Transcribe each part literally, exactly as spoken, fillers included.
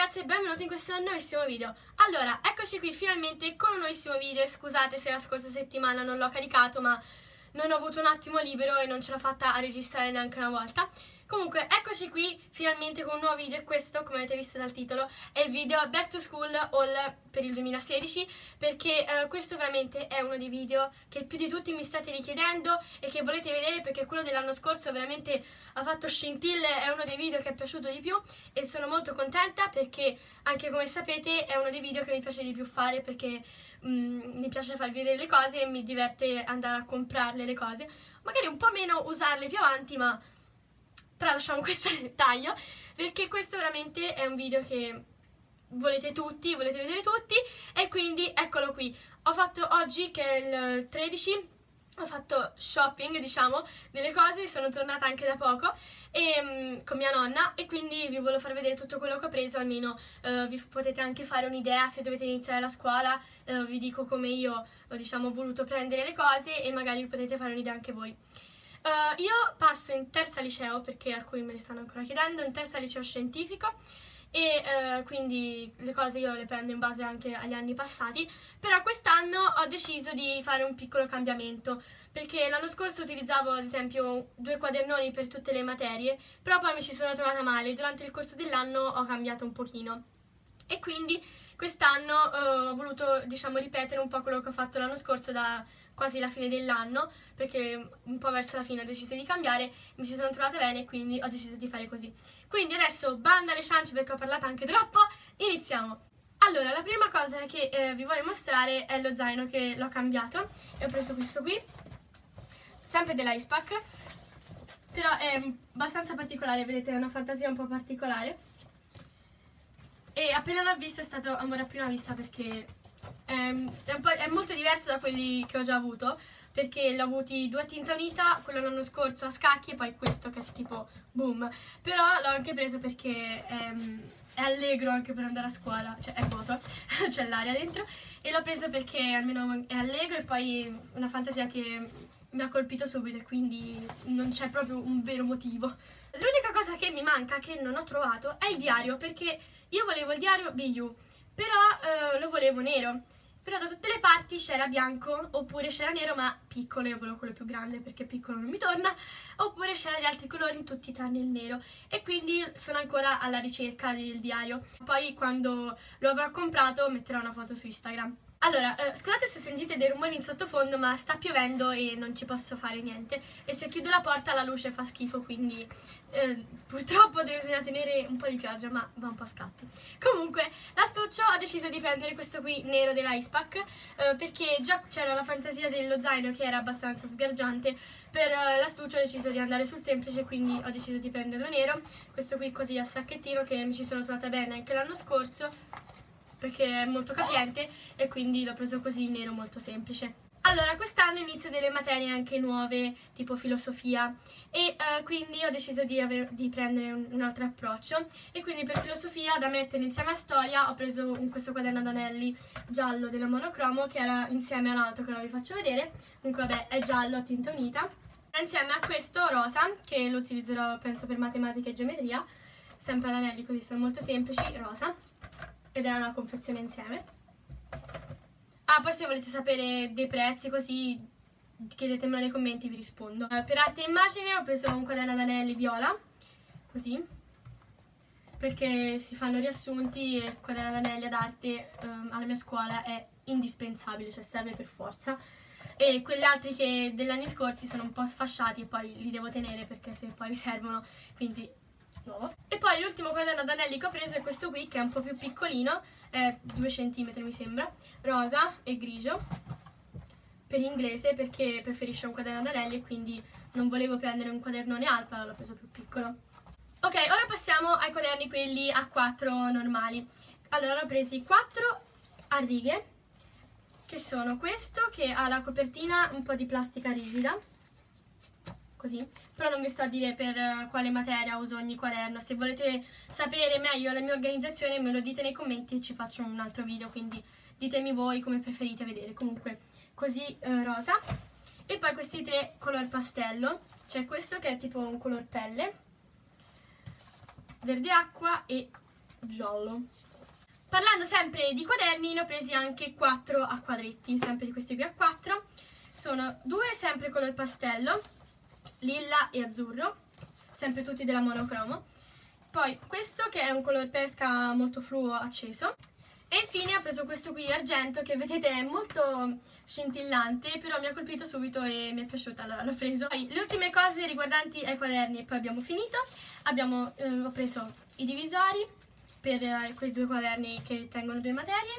ragazzi e benvenuti in questo nuovissimo video. Allora, eccoci qui finalmente con un nuovissimo video. Scusate se la scorsa settimana non l'ho caricato, ma non ho avuto un attimo libero e non ce l'ho fatta a registrare neanche una volta. Comunque, eccoci qui finalmente con un nuovo video e questo, come avete visto dal titolo, è il video Back to School Haul per il duemilasedici, perché eh, questo veramente è uno dei video che più di tutti mi state richiedendo e che volete vedere, perché quello dell'anno scorso veramente ha fatto scintille, è uno dei video che è piaciuto di più e sono molto contenta perché anche come sapete è uno dei video che mi piace di più fare, perché mm, mi piace farvi vedere le cose e mi diverte andare a comprarle le cose, magari un po' meno usarle più avanti, ma tralasciamo questo dettaglio perché questo veramente è un video che volete tutti, volete vedere tutti, e quindi eccolo qui. Ho fatto oggi, che è il tredici, ho fatto shopping, diciamo, delle cose, sono tornata anche da poco e, um, con mia nonna, e quindi vi volevo far vedere tutto quello che ho preso, almeno uh, vi potete anche fare un'idea se dovete iniziare la scuola. Uh, vi dico come io ho, diciamo, voluto prendere le cose e magari vi potete fare un'idea anche voi. Uh, io passo in terza liceo, perché alcuni me ne stanno ancora chiedendo, in terza liceo scientifico, e uh, quindi le cose io le prendo in base anche agli anni passati, però quest'anno ho deciso di fare un piccolo cambiamento, perché l'anno scorso utilizzavo ad esempio due quadernoni per tutte le materie, però poi mi ci sono trovata male, durante il corso dell'anno ho cambiato un pochino, e quindi quest'anno uh, ho voluto, diciamo, ripetere un po' quello che ho fatto l'anno scorso da quasi la fine dell'anno, perché un po' verso la fine ho deciso di cambiare, mi ci sono trovata bene e quindi ho deciso di fare così. Quindi adesso banda alle ciance, perché ho parlato anche troppo, iniziamo! Allora, la prima cosa che eh, vi voglio mostrare è lo zaino, che l'ho cambiato e ho preso questo qui, sempre dell'Icepack, però è abbastanza particolare, vedete, è una fantasia un po' particolare. E appena l'ho visto è stato amore a prima vista, perché è, è, un po', è molto diverso da quelli che ho già avuto, perché l'ho avuti due a tinta unita, quello l'anno scorso a scacchi e poi questo che è tipo boom. Però l'ho anche preso perché è, è allegro anche per andare a scuola, cioè è vuoto, c'è l'aria dentro, e l'ho preso perché almeno è allegro e poi una fantasia che mi ha colpito subito, e quindi non c'è proprio un vero motivo. L'unica cosa che mi manca, che non ho trovato, è il diario, perché io volevo il diario B U, però eh, lo volevo nero, però da tutte le parti c'era bianco, oppure c'era nero ma piccolo, io volevo quello più grande perché piccolo non mi torna, oppure c'erano gli altri colori tutti tranne il nero, e quindi sono ancora alla ricerca del diario. Poi quando lo avrò comprato metterò una foto su Instagram. Allora, eh, scusate se sentite dei rumori in sottofondo, ma sta piovendo e non ci posso fare niente, e se chiudo la porta la luce fa schifo, quindi eh, purtroppo bisogna tenere un po' di pioggia, ma va un po' a scatti. Comunque, l'astuccio ho deciso di prendere questo qui nero dell'Icepack, eh, perché già c'era la fantasia dello zaino che era abbastanza sgargiante. Per eh, l'astuccio ho deciso di andare sul semplice, quindi ho deciso di prenderlo nero, questo qui così a sacchettino, che mi ci sono trovata bene anche l'anno scorso, perché è molto capiente, e quindi l'ho preso così, nero, molto semplice. Allora, quest'anno inizio delle materie anche nuove, tipo filosofia, e uh, quindi ho deciso di, aver, di prendere un, un altro approccio, e quindi per filosofia, da mettere insieme a storia, ho preso un, questo quaderno ad anelli giallo della monocromo, che era insieme all'altro che ora vi faccio vedere. Comunque vabbè, è giallo a tinta unita, insieme a questo rosa, che lo utilizzerò penso per matematica e geometria, sempre ad anelli, così sono molto semplici, rosa, ed è una confezione insieme. Ah, poi se volete sapere dei prezzi così chiedetemelo nei commenti, vi rispondo. Eh, per arte e immagine ho preso un quaderno ad anelli viola, così, perché si fanno riassunti e il quaderno ad anelli ad arte ehm, alla mia scuola è indispensabile, cioè serve per forza. E quegli altri che degli anni scorsi sono un po' sfasciati e poi li devo tenere perché se poi riservano, quindi nuovo. E poi l'ultimo quaderno ad anelli che ho preso è questo qui, che è un po' più piccolino, è due centimetri mi sembra, rosa e grigio, per inglese, perché preferisce un quaderno ad anelli e quindi non volevo prendere un quadernone alto, allora l'ho preso più piccolo. Ok, ora passiamo ai quaderni quelli A quattro normali. Allora ho presi quattro a righe, che sono questo, che ha la copertina un po' di plastica rigida, così, però non vi sto a dire per quale materia uso ogni quaderno. Se volete sapere meglio la mia organizzazione me lo dite nei commenti e ci faccio un altro video, quindi ditemi voi come preferite vedere. Comunque così eh, rosa, e poi questi tre color pastello, c'è questo che è tipo un color pelle, verde acqua e giallo. Parlando sempre di quaderni, ne ho presi anche quattro a quadretti, sempre di questi qui a quattro. Sono due sempre color pastello, lilla e azzurro, sempre tutti della monocromo. Poi questo che è un color pesca molto fluo acceso. E infine ho preso questo qui argento che vedete è molto scintillante, però mi ha colpito subito e mi è piaciuto, allora l'ho preso. Poi le ultime cose riguardanti ai quaderni e poi abbiamo finito. Abbiamo, eh, ho preso i divisori per eh, quei due quaderni che tengono due materie,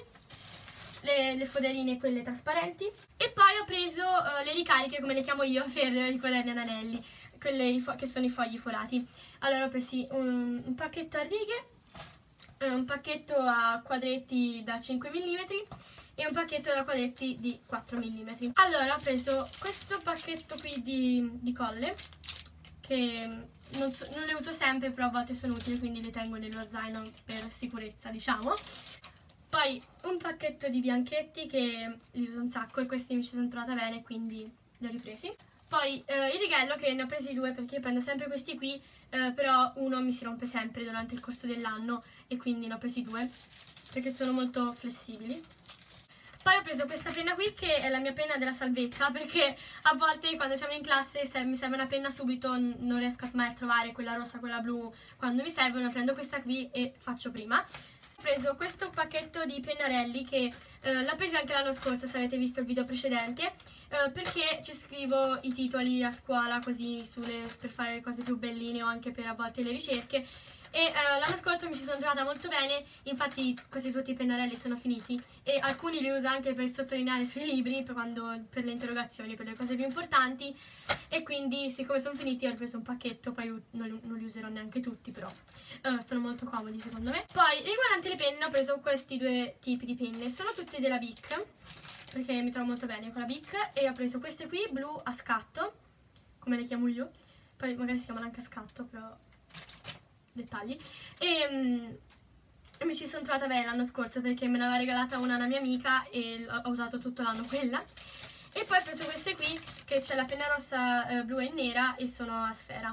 le, le foderine quelle trasparenti e poi ho preso eh, le ricariche, come le chiamo io, per i quaderni ad anelli, quelle che sono i fogli forati. Allora ho preso un, un pacchetto a righe, un pacchetto a quadretti da cinque millimetri e un pacchetto da quadretti di quattro millimetri. Allora ho preso questo pacchetto qui di, di colle che non, so, non le uso sempre, però a volte sono utili, quindi le tengo nello zaino per sicurezza, diciamo. Poi un pacchetto di bianchetti che li uso un sacco e questi mi ci sono trovata bene, quindi li ho ripresi. Poi eh, il righello, che ne ho presi due perché prendo sempre questi qui, eh, però uno mi si rompe sempre durante il corso dell'anno e quindi ne ho presi due perché sono molto flessibili. Poi ho preso questa penna qui che è la mia penna della salvezza, perché a volte quando siamo in classe se mi serve una penna subito non riesco mai a trovare quella rossa, quella blu quando mi servono, prendo questa qui e faccio prima. Ho preso questo pacchetto di pennarelli che eh, l'ho preso anche l'anno scorso, se avete visto il video precedente, eh, perché ci scrivo i titoli a scuola così sulle, per fare le cose più belline o anche per a volte le ricerche. E eh, l'anno scorso mi ci sono trovata molto bene, infatti questi tutti i pennarelli sono finiti e alcuni li uso anche per sottolineare sui libri, per, quando, per le interrogazioni, per le cose più importanti, e quindi siccome sono finiti ho ripreso un pacchetto, poi non, non li userò neanche tutti, però uh, sono molto comodi secondo me. Poi riguardante le penne ho preso questi due tipi di penne, sono tutte della Bic, perché mi trovo molto bene con la Bic, e ho preso queste qui blu a scatto, come le chiamo io, poi magari si chiamano anche a scatto, però dettagli, e um, mi ci sono trovata bene l'anno scorso perché me ne aveva regalata una una mia amica e ho usato tutto l'anno quella. E poi ho preso queste qui che c'è la penna rossa, eh, blu e nera, e sono a sfera.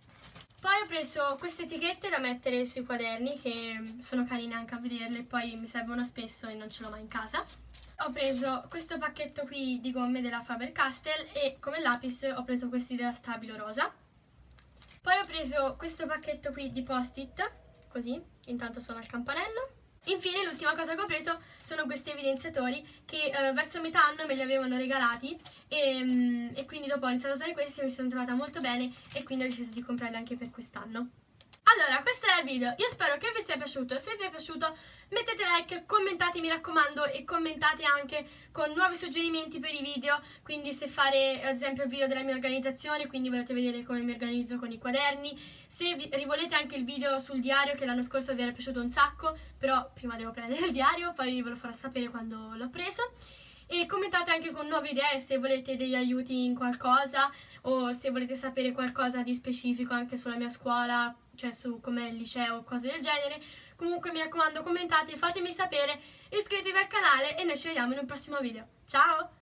Poi ho preso queste etichette da mettere sui quaderni che sono carine anche a vederle, poi mi servono spesso e non ce l'ho mai in casa. Ho preso questo pacchetto qui di gomme della Faber-Castell e come lapis ho preso questi della Stabilo rosa. Poi ho preso questo pacchetto qui di post-it, così, intanto suona il campanello. Infine l'ultima cosa che ho preso sono questi evidenziatori che eh, verso metà anno me li avevano regalati e, mm, e quindi dopo ho iniziato a usare questi e mi sono trovata molto bene e quindi ho deciso di comprarli anche per quest'anno. Allora, questo era il video, io spero che vi sia piaciuto, se vi è piaciuto mettete like, commentate mi raccomando e commentate anche con nuovi suggerimenti per i video, quindi se fare ad esempio il video della mia organizzazione, quindi volete vedere come mi organizzo con i quaderni, se vi rivolete anche il video sul diario che l'anno scorso vi era piaciuto un sacco, però prima devo prendere il diario, poi ve lo farò sapere quando l'ho preso. E commentate anche con nuove idee se volete degli aiuti in qualcosa o se volete sapere qualcosa di specifico anche sulla mia scuola, cioè su com'è il liceo o cose del genere. Comunque mi raccomando, commentate, fatemi sapere, iscrivetevi al canale e noi ci vediamo in un prossimo video. Ciao!